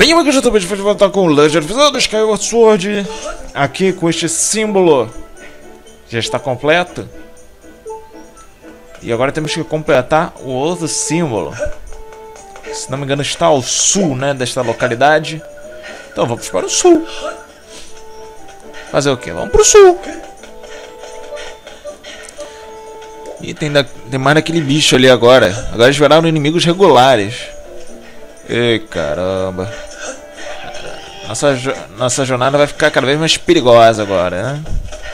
Bem, eu já de voltar com o Legend of Skyward Sword. Aqui com este símbolo. Já está completo. E agora temos que completar o outro símbolo. Se não me engano está ao sul, né, desta localidade. Então vamos para o sul. Fazer o que? Vamos para o sul. E tem mais daquele bicho ali agora. Agora eles viraram inimigos regulares. Ei, caramba. Nossa jornada vai ficar cada vez mais perigosa agora, né?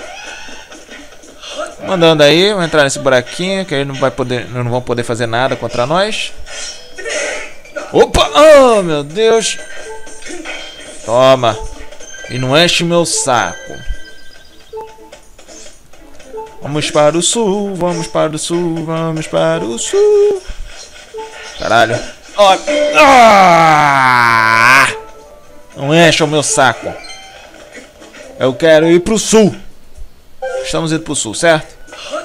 Mandando aí, vamos entrar nesse buraquinho que eles não vão poder fazer nada contra nós. Opa! Oh, meu Deus! Toma! E não enche meu saco. Vamos para o sul, vamos para o sul, vamos para o sul. Caralho. Oh. Ah! Não enche o meu saco. Eu quero ir pro sul. Estamos indo pro sul, certo?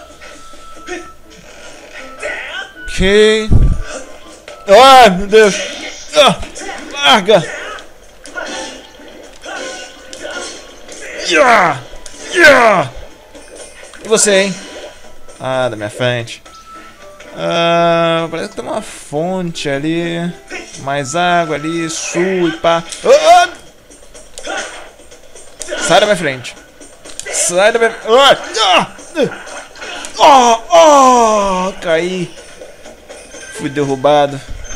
Ok. Ai, meu Deus. Ah, larga. E você, hein? Ah, da minha frente. Parece que tem uma fonte ali. Mais água ali, sul e pá. Sai da minha frente. Sai da minha... Caí. Fui derrubado.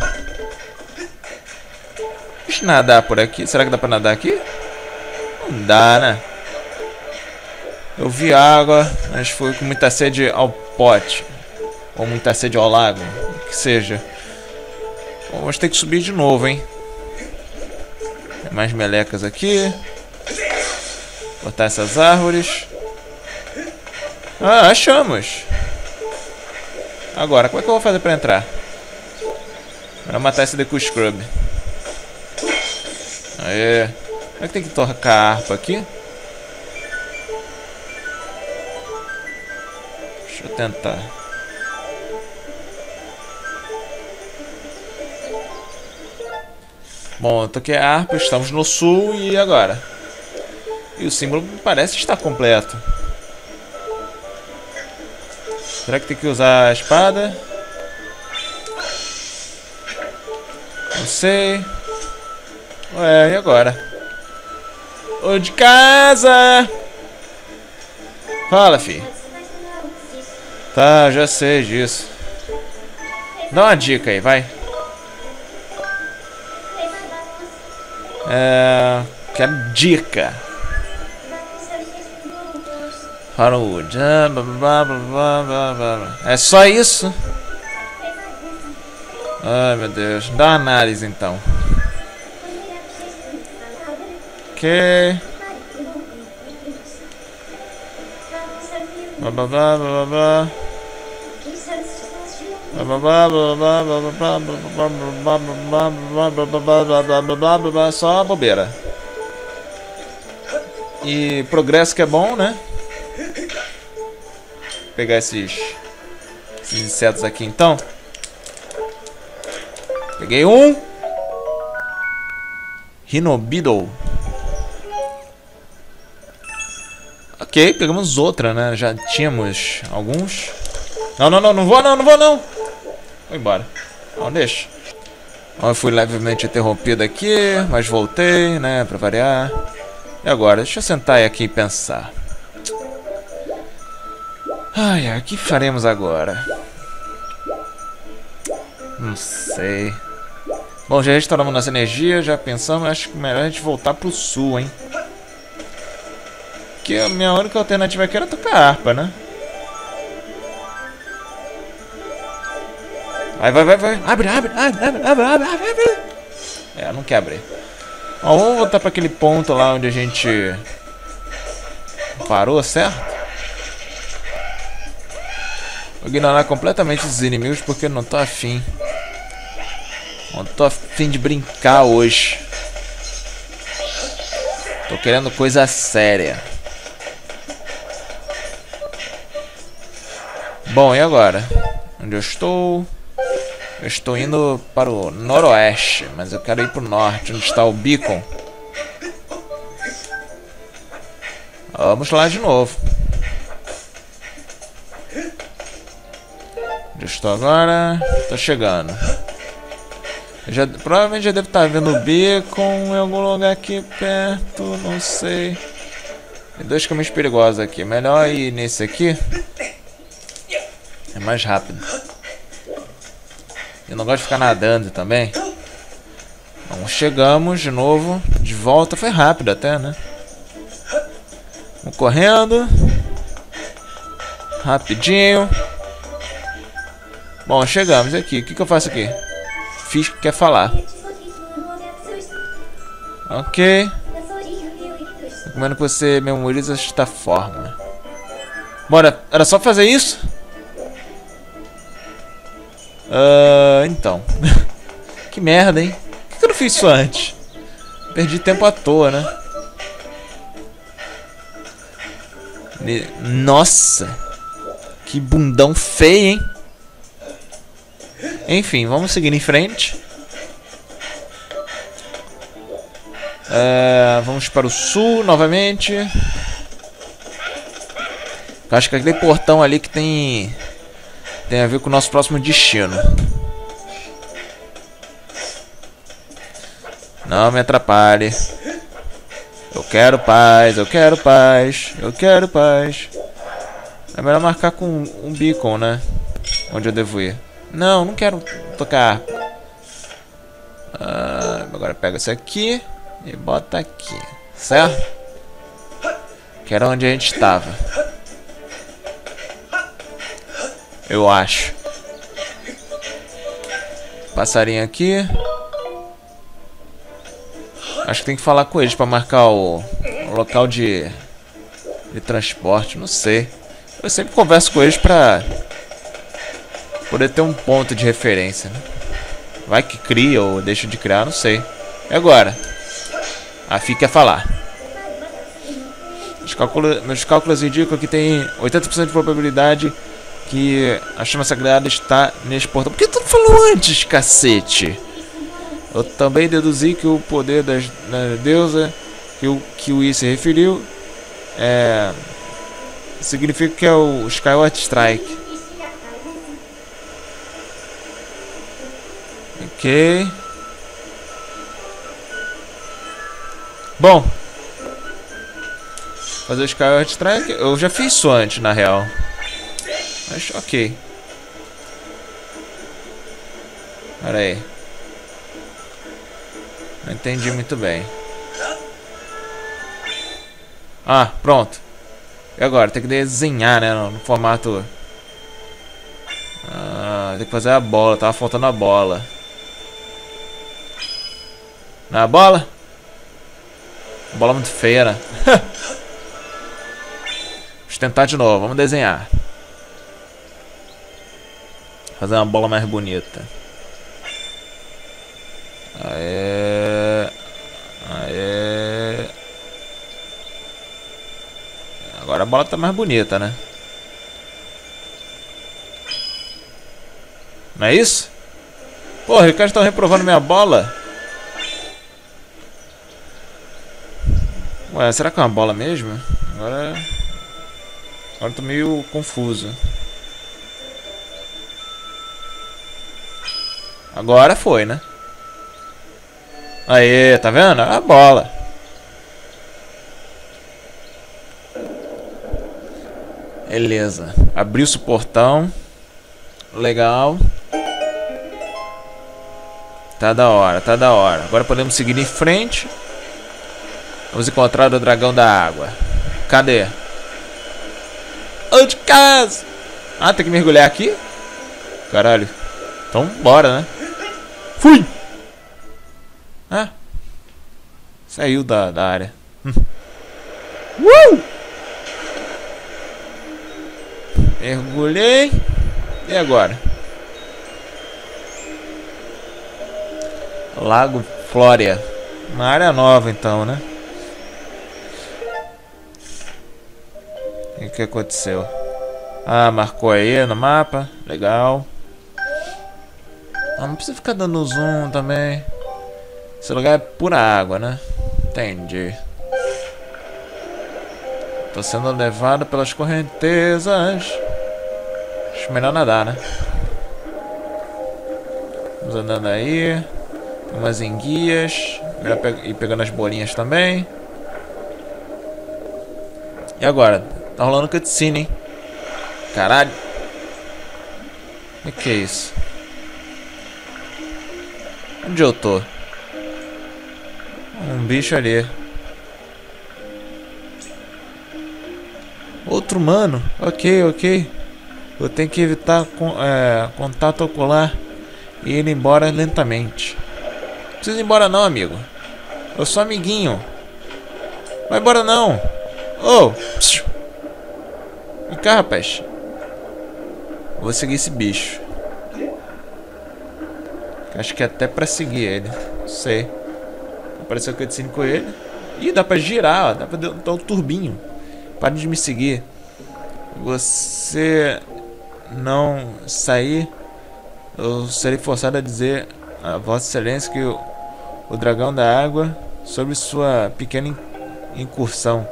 Deixa eu nadar por aqui. Será que dá pra nadar aqui? Não dá, né? Eu vi água, mas foi com muita sede ao pote. Ou muita sede ao lago. O que seja. Bom, vamos ter que subir de novo, hein? Tem mais melecas aqui. Botar essas árvores. Ah, achamos. Agora, como é que eu vou fazer pra entrar? Vou matar esse Deku Scrub. Aê. Como é que tem que tocar a harpa aqui? Deixa eu tentar. Bom, eu toquei a harpa, estamos no sul e agora? E o símbolo parece estar completo. Será que tem que usar a espada? Não sei. Ué, e agora? Ô de casa! Fala, fi. Tá, já sei disso. Dá uma dica aí, vai. Quero dica. Firewood. É só isso? Ai, meu Deus. Dá uma análise então. Ok. Só bobeira. E progresso que é bom, né? Vou pegar esses insetos aqui então. Peguei um Rhinobeetle. Ok, pegamos outra, né? Já tínhamos alguns. Não vou não. Vou embora. Não, deixa. Eu fui levemente interrompido aqui, mas voltei, né? Pra variar. E agora? Deixa eu sentar aqui e pensar. Ai, o que faremos agora? Não sei. Bom, já restauramos nossa energia, já pensamos, acho que melhor a gente voltar pro sul, hein? Porque a minha única alternativa aqui era tocar harpa, né? Vai. Abre. Não quer abrir. Ó, vamos voltar para aquele ponto lá onde a gente parou, certo? Vou ignorar completamente os inimigos porque eu não tô afim. Não tô afim de brincar hoje. Tô querendo coisa séria. Bom, e agora? Onde eu estou? Eu estou indo para o noroeste, mas eu quero ir para o norte, onde está o beacon. Vamos lá de novo. Onde eu estou agora? Estou chegando. Provavelmente já devo estar vendo o beacon em algum lugar aqui perto, não sei. Tem dois caminhos perigosos aqui. Melhor ir nesse aqui. É mais rápido. Eu não gosto de ficar nadando também. Então chegamos de novo. De volta. Foi rápido até, né? Vamos correndo. Rapidinho. Bom, chegamos aqui. O que eu faço aqui? Fiz que quer falar. Ok. Recomendo que você memorize esta forma. Bora, era só fazer isso? Então. Que merda, hein? Por que eu não fiz isso antes? Perdi tempo à toa, né? Nossa! Que bundão feio, hein? Enfim, vamos seguir em frente. Vamos para o sul novamente. Eu acho que aquele portão ali que tem a ver com o nosso próximo destino. Não me atrapalhe. Eu quero paz, eu quero paz, eu quero paz. É melhor marcar com um beacon, né? Onde eu devo ir. Não, não quero tocar. Agora pega isso aqui e bota aqui, certo? Que era onde a gente estava. Eu acho. Passarinho aqui. Acho que tem que falar com eles para marcar o local de transporte. Não sei. Eu sempre converso com eles para poder ter um ponto de referência, né? Vai que cria ou deixa de criar, não sei. E agora? A FI quer falar. Meus cálculos indicam que tem 80% de probabilidade que a chama sagrada está neste portão. Por que tu não falou antes, cacete? Eu também deduzi que o poder da deusa que o I se referiu significa que é o Skyward Strike. Ok. Bom, fazer o Skyward Strike eu já fiz isso antes, na real. Mas ok. Pera aí. Não entendi muito bem. Ah, pronto. E agora? Tem que desenhar, né? No formato. Tem que fazer a bola. Tava faltando a bola. Não é a bola? A bola é muito feia, né? Vamos tentar de novo. Vamos desenhar. Fazer uma bola mais bonita. Aê. Aê. Agora a bola tá mais bonita, né? Não é isso? Porra, os caras estão reprovando minha bola. Ué, será que é uma bola mesmo? Agora eu tô meio confuso. Agora foi, né? Aê, tá vendo? É a bola. Beleza. Abriu-se o portão. Legal. Tá da hora, tá da hora. Agora podemos seguir em frente. Vamos encontrar o dragão da água. Cadê? Onde casa? Ah, tem que mergulhar aqui? Caralho. Então bora, né? Fui! Ah. Saiu da área. Mergulhei. E agora? Lago Flória. Uma área nova então, né? O que aconteceu? Ah, marcou aí no mapa. Legal. Ah, não precisa ficar dando zoom também. Esse lugar é pura água, né? Entendi. Tô sendo levado pelas correntezas. Acho melhor nadar, né? Vamos andando aí. Tem umas enguias. Melhor ir pegando as bolinhas também. E agora? Tá rolando cutscene, hein? Caralho. O que é isso? Onde eu tô? Um bicho ali. Outro humano? Ok. Eu tenho que evitar contato ocular e ir embora lentamente. Não precisa ir embora não, amigo. Eu sou amiguinho. Vai embora não. Oh! Vem cá, rapaz. Vou seguir esse bicho. Acho que é até pra seguir ele. Não sei. Apareceu o cutscene com ele. Ih, dá pra girar, ó. Dá pra dar o turbinho. Pare de me seguir. Você não sair, eu serei forçado a dizer a Vossa Excelência que o dragão da água sobre sua pequena incursão.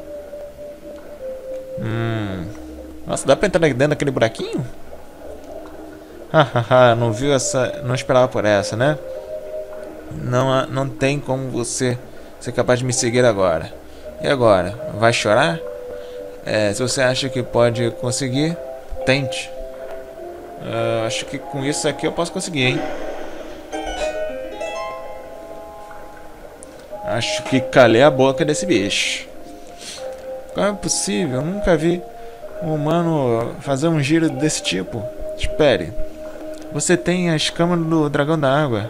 Nossa, dá pra entrar dentro daquele buraquinho? Hahaha, não viu essa. Não esperava por essa, né? Não tem como você ser capaz de me seguir agora. E agora? Vai chorar? Se você acha que pode conseguir, tente. Acho que com isso aqui eu posso conseguir, hein? Acho que calei a boca desse bicho. Como é possível? Eu nunca vi um humano fazer um giro desse tipo. Espere. Você tem a escama do dragão da água.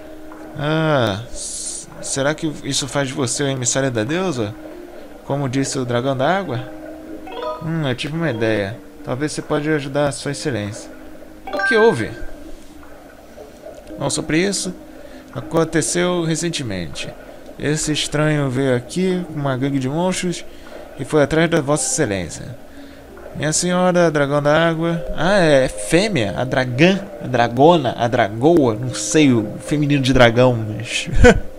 Será que isso faz de você o emissário da deusa? Como disse o dragão da água? Eu tive uma ideia. Talvez você pode ajudar a sua excelência. O que houve? Não, sobre isso. Aconteceu recentemente. Esse estranho veio aqui com uma gangue de monstros e foi atrás da vossa excelência. Minha senhora, dragão da água. É fêmea? A dragã? A dragona? A dragoa? Não sei o feminino de dragão, mas...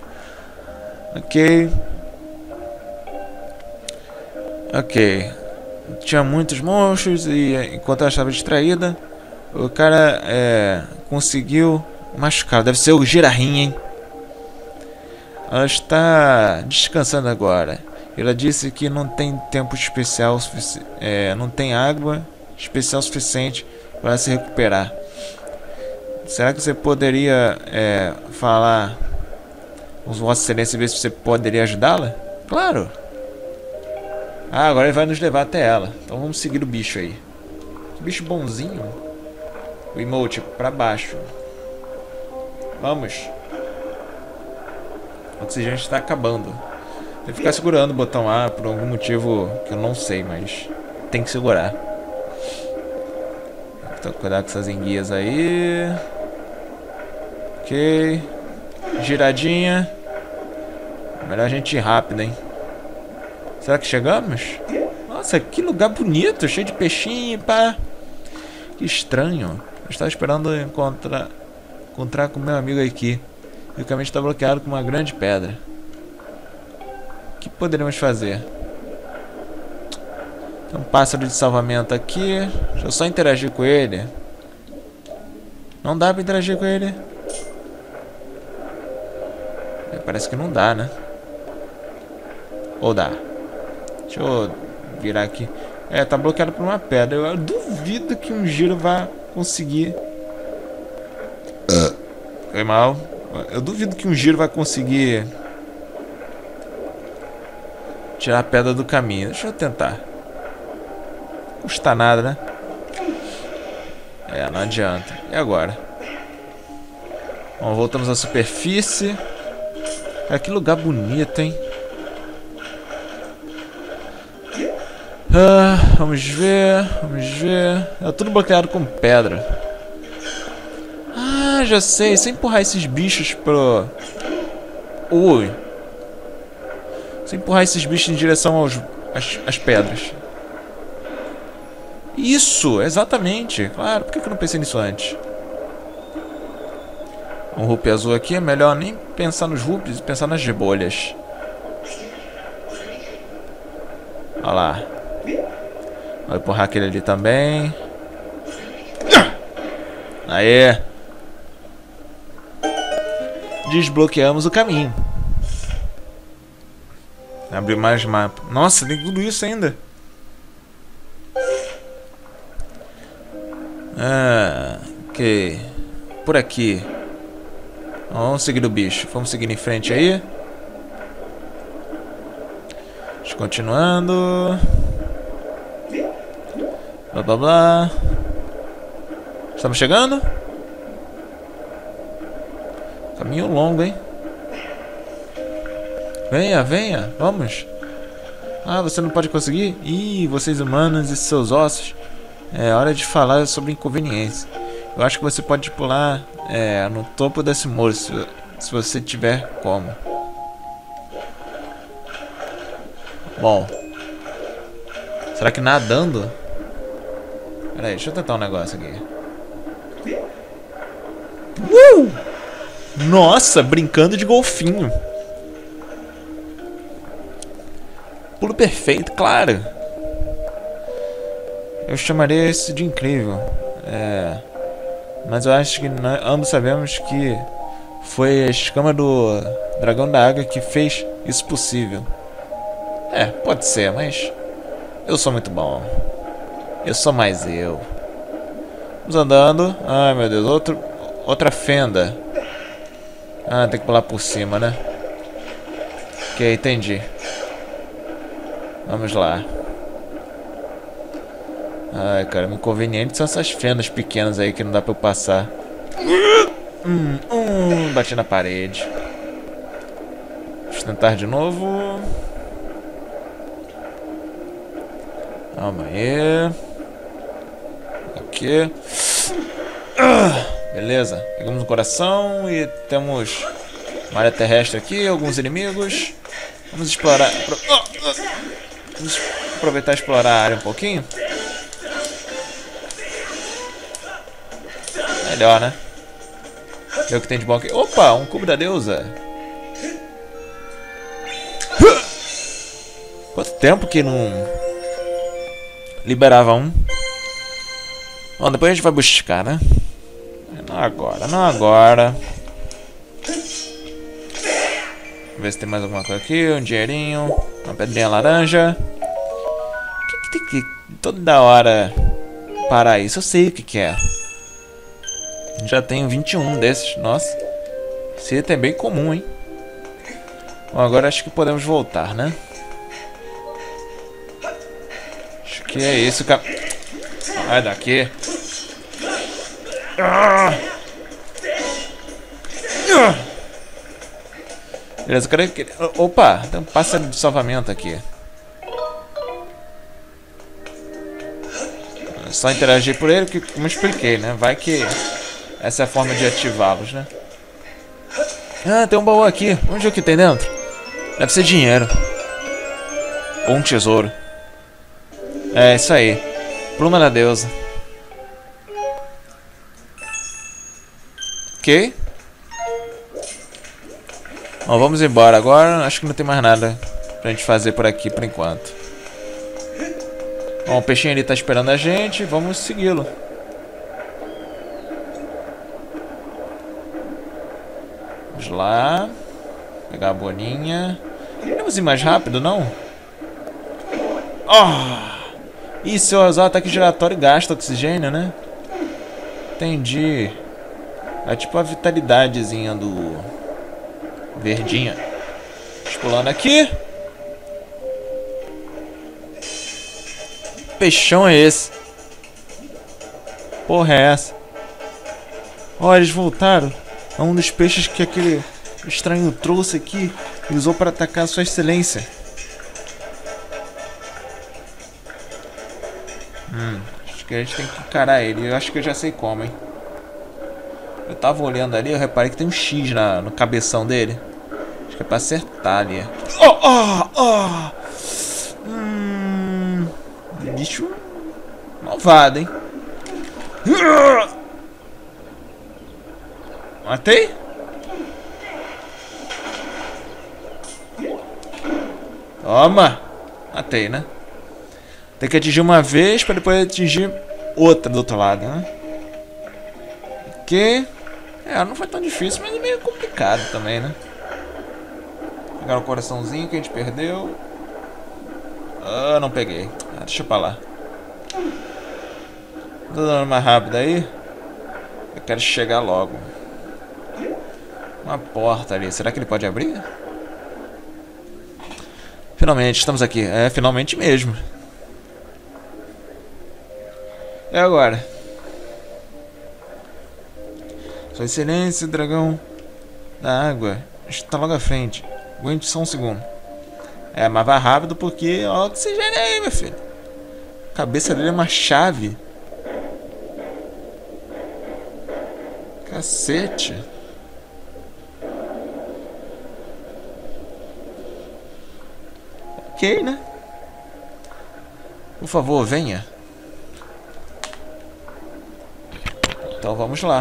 Ok. Tinha muitos monstros e enquanto ela estava distraída, o cara conseguiu machucar. Deve ser o Girahim, hein? Ela está descansando agora. Ela disse que não tem tempo especial não tem água especial suficiente para se recuperar. Será que você poderia falar com Vossa Excelência e ver se você poderia ajudá-la? Claro! Agora ele vai nos levar até ela. Então vamos seguir o bicho aí. Que bicho bonzinho. O emote pra baixo. Vamos. O oxigênio está acabando. Tem que ficar segurando o botão A por algum motivo que eu não sei, mas tem que segurar. Então cuidado com essas enguias aí. Ok. Giradinha. Melhor a gente ir rápido, hein? Será que chegamos? Nossa, que lugar bonito, cheio de peixinho, pá. Que estranho. Eu estava esperando encontrar com meu amigo aqui. E o caminho está bloqueado com uma grande pedra. O que poderíamos fazer? Tem um pássaro de salvamento aqui. Deixa eu só interagir com ele. Não dá pra interagir com ele? Parece que não dá, né? Ou dá? Deixa eu virar aqui. Tá bloqueado por uma pedra. Eu duvido que um giro vá conseguir. Foi mal. Eu duvido que um giro vai conseguir tirar a pedra do caminho. Deixa eu tentar. Não custa nada, né? Não adianta. E agora? Bom, voltamos à superfície. Que lugar bonito, hein? Vamos ver. É tudo bloqueado com pedra. Já sei. Se empurrar esses bichos pro... Ui. Se empurrar esses bichos em direção às pedras. Isso, exatamente. Claro, por que eu não pensei nisso antes? Um rupi azul aqui. É melhor nem pensar nos rupis e pensar nas bolhas. Olha lá. Vou empurrar aquele ali também. Aê. Desbloqueamos o caminho. Abrir mais mapa. Nossa, tem tudo isso ainda. Ok. Por aqui. Vamos seguir o bicho. Vamos seguir em frente aí. Continuando. Blá blá blá. Estamos chegando? Caminho longo, hein? Venha, venha, vamos. Ah, você não pode conseguir? Ih, vocês humanos e seus ossos. É hora de falar sobre inconveniência. Eu acho que você pode pular no topo desse muro, se você tiver como. Bom. Será que nadando? Pera aí, deixa eu tentar um negócio aqui. Nossa, brincando de golfinho. Pulo perfeito, claro. Eu chamaria isso de incrível. Mas eu acho que nós ambos sabemos que foi a escama do dragão da água que fez isso possível. Pode ser, mas eu sou muito bom. Eu sou mais eu. Vamos andando. Ai, meu Deus, outra fenda. Ah, tem que pular por cima, né? Ok, entendi. Vamos lá. Ai, cara, o inconveniente são essas fendas pequenas aí que não dá pra eu passar. Bati na parede. Deixa eu tentar de novo. Calma aí. Aqui. Beleza. Pegamos um coração e temos uma área terrestre aqui, alguns inimigos. Vamos explorar. Vamos aproveitar e explorar a área um pouquinho. Melhor, né? Ver o que tem de bom aqui. Opa, um cubo da deusa. Quanto tempo que não liberava um? Bom, depois a gente vai buscar, né? Não agora, não agora. Vamos ver se tem mais alguma coisa aqui. Um dinheirinho. Uma pedrinha laranja. O que tem que toda hora parar isso? Eu sei o que é. Já tenho 21 desses. Nossa. Esse item é bem comum, hein? Bom, agora acho que podemos voltar, né? Acho que é isso, cara. Sai daqui. Beleza, eu quero que... Opa, tem um pássaro de salvamento aqui. É só interagir por ele, que como eu expliquei, né? Vai que essa é a forma de ativá-los, né? Ah, tem um baú aqui. Vamos ver o que tem dentro. Deve ser dinheiro. Ou um tesouro. É, isso aí. Pluma da deusa. Ok. Bom, vamos embora agora. Acho que não tem mais nada pra gente fazer por aqui por enquanto. Bom, o peixinho ali tá esperando a gente. Vamos segui-lo. Vamos lá. Pegar a bolinha. Podemos ir mais rápido, não? Ih, se eu usar o ataque giratório gasta oxigênio, né? Entendi. É tipo a vitalidadezinha do verdinha. Pulando aqui. Peixão é esse? Porra é essa? Ó, eles voltaram. É um dos peixes que aquele estranho trouxe aqui e usou para atacar a sua excelência. Acho que a gente tem que encarar ele. Eu acho que eu já sei como, hein? Eu tava olhando ali, eu reparei que tem um X no cabeção dele. Acho que é pra acertar ali. Bicho malvado, hein? Matei? Toma! Matei, né? Tem que atingir uma vez pra depois atingir outra do outro lado, né? Que... não foi tão difícil, mas é meio complicado também, né? Pegar o coraçãozinho que a gente perdeu. Ah, não peguei. Deixa pra lá. Tô dando mais rápido aí. Eu quero chegar logo. Uma porta ali. Será que ele pode abrir? Finalmente, estamos aqui. É, finalmente mesmo. E agora? Sua Excelência, dragão da água está logo à frente. Aguente só um segundo. Mas vai rápido porque... Ó, oxigênio aí, meu filho. A cabeça dele é uma chave. Cacete. Ok, né? Por favor, venha. Então vamos lá.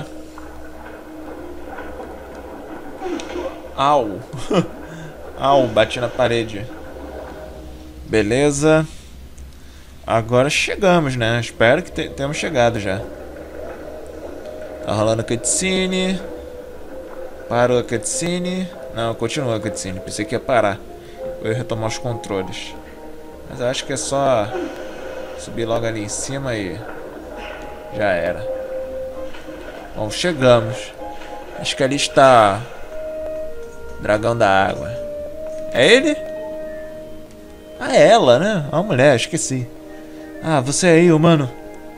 Au. Au, bati na parede. Beleza. Agora chegamos, né? Espero que tenhamos chegado já. Tá rolando a cutscene. Parou a cutscene. Não, continua a cutscene. Pensei que ia parar. Eu ia retomar os controles. Mas eu acho que é só subir logo ali em cima e já era. Bom, chegamos. Acho que ali está Dragão da Água. É ele? Ah, é ela, né? A mulher, esqueci. Ah, você aí, humano.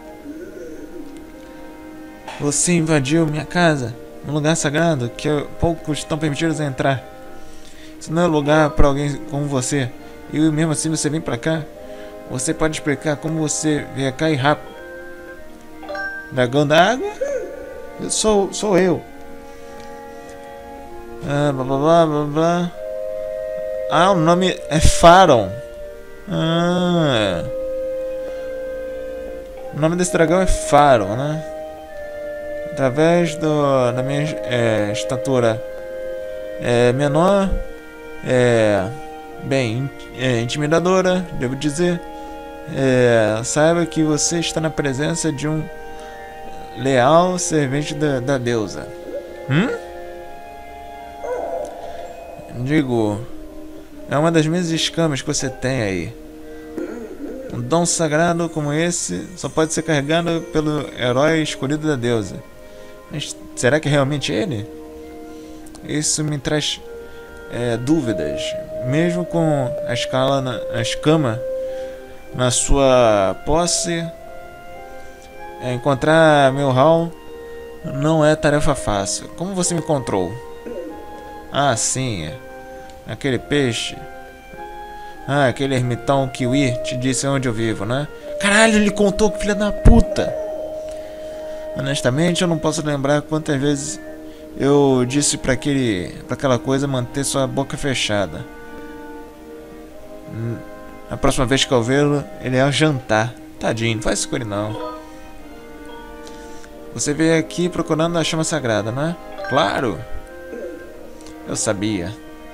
Você invadiu minha casa, um lugar sagrado que poucos estão permitidos a entrar. Isso não é lugar para alguém como você. E mesmo assim você vem pra cá. Você pode explicar como você veio cá e rápido? Dragão da Água? Sou eu. Blá blá blá blá blá. Ah, o nome é Faron. O nome desse dragão é Faron, né? Através da minha estatura menor, bem intimidadora, devo dizer, saiba que você está na presença de um leal servente da deusa. Digo, é uma das minhas escamas que você tem aí. Um dom sagrado como esse só pode ser carregado pelo herói escolhido da deusa. Mas será que é realmente ele? Isso me traz dúvidas. Mesmo com a escama na sua posse, encontrar meu hall não é tarefa fácil. Como você me encontrou? Ah, sim. Aquele peixe. Ah, aquele ermitão kiwi te disse onde eu vivo, né? Caralho, ele contou, que filha da puta! Honestamente, eu não posso lembrar quantas vezes eu disse pra aquela coisa manter sua boca fechada. A próxima vez que eu vê-lo, ele é ao jantar. Tadinho, não faz escuro não. Você veio aqui procurando a chama sagrada, não é? Claro! Eu sabia.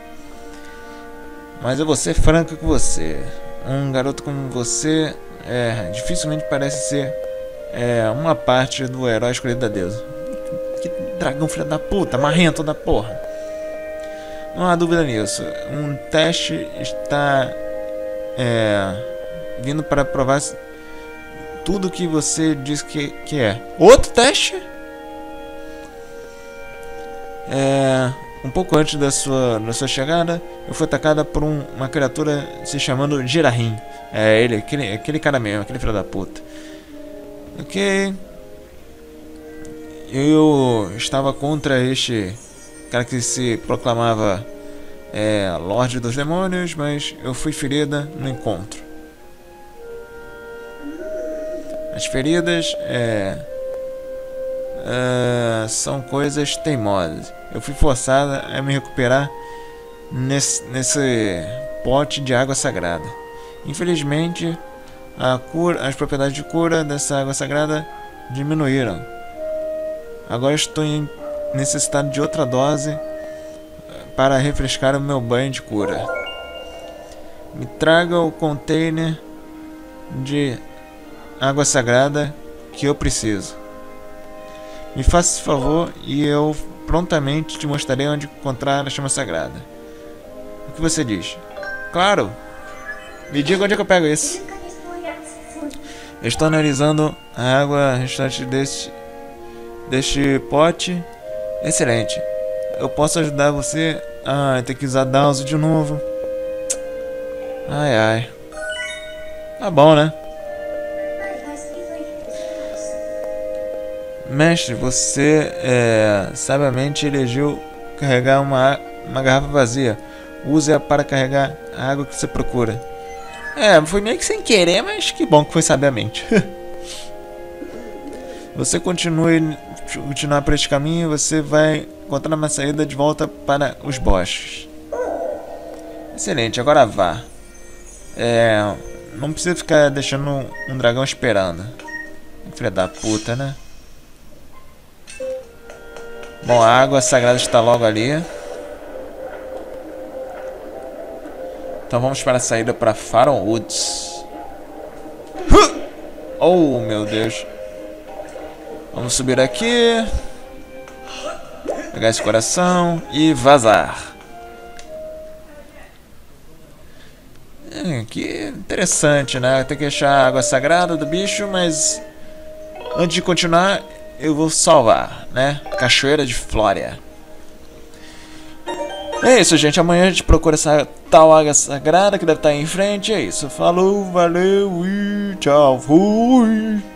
Mas eu vou ser franco com você. Um garoto como você dificilmente parece ser uma parte do herói escolhido da deusa. Que dragão filho da puta, marrento da porra. Não há dúvida nisso. Um teste está vindo para provar tudo que você diz que é. Outro teste? Um pouco antes da sua chegada, eu fui atacada por uma criatura se chamando Girahim. É ele, aquele cara mesmo, aquele filho da puta. Ok. Eu estava contra este cara que se proclamava Lorde dos Demônios, mas eu fui ferida no encontro. As feridas são coisas teimosas. Eu fui forçada a me recuperar nesse pote de água sagrada. Infelizmente, as propriedades de cura dessa água sagrada diminuíram. Agora estou necessitado de outra dose para refrescar o meu banho de cura. Me traga o container de água sagrada que eu preciso. Me faça esse favor e eu prontamente te mostrarei onde encontrar a chama sagrada. O que você diz? Claro! Me diga onde é que eu pego isso. Eu estou analisando a água restante deste pote. Excelente. Eu posso ajudar você. Ah, tem que usar Dowse de novo. Ai, ai. Tá bom, né? Mestre, você sabiamente elegeu carregar uma garrafa vazia. Use-a para carregar a água que você procura. Foi meio que sem querer, mas que bom que foi sabiamente. Você continuar por este caminho, você vai encontrar uma saída de volta para os bosques. Excelente, agora vá. Não precisa ficar deixando um dragão esperando. Filha da puta, né? Bom, a água sagrada está logo ali. Então vamos para a saída para Faron Woods. Oh, meu Deus. Vamos subir aqui. Pegar esse coração e vazar. Que interessante, né? Tem que achar a água sagrada do bicho, mas antes de continuar, eu vou salvar, né? Cachoeira de Flória. É isso, gente. Amanhã a gente procura essa tal água sagrada que deve estar aí em frente. É isso. Falou, valeu e tchau. Fui.